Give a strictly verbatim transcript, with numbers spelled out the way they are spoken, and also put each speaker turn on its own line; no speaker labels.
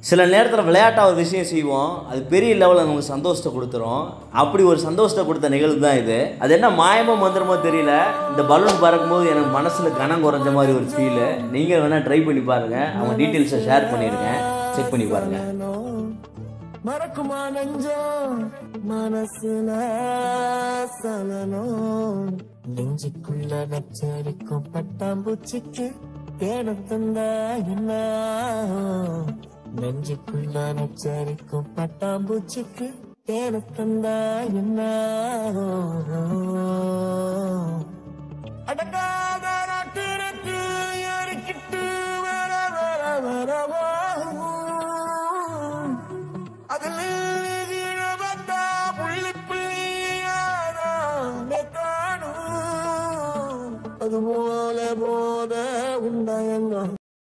சில நேரத்தில் விளையாட்டாக ஒரு விஷயம் செய்வோம், அது பெரிய லெவலில் நமக்கு சந்தோஷத்தை கொடுத்துரும். அப்படி ஒரு சந்தோஷத்தை கொடுத்த நிகழ்வு தான் இது. அது என்ன மாயமோ மந்திரமோ தெரியல, இந்த பலூன் பறக்கும்போது எனக்கு மனசில் கனம் குறைஞ்ச மாதிரி ஒரு ஃபீலு. நீங்கள் வேணால் ட்ரை பண்ணி பாருங்கள். அவங்க டீட்டெயில்ஸை ஷேர் பண்ணியிருக்கேன், செக் பண்ணி பாருங்கள்.
மறக்குமா நெஞ்சம் மனசுல சலனம், நெஞ்சுக்குள்ள நச்சரிக்கும் பட்டாம்பூச்சிக்கு தேடம் தந்தா என்ன, நெஞ்சுக்குள்ள நச்சரிக்கும் பட்டாம்பூச்சிக்கு தேடம் தந்தா என்ன, அடங்காத நாட்டிற்கு ஏறிக்கிட்டு வர வர வரவா, அதில் வந்தா புள்ளி புள்ளியான காணும், அதுவோ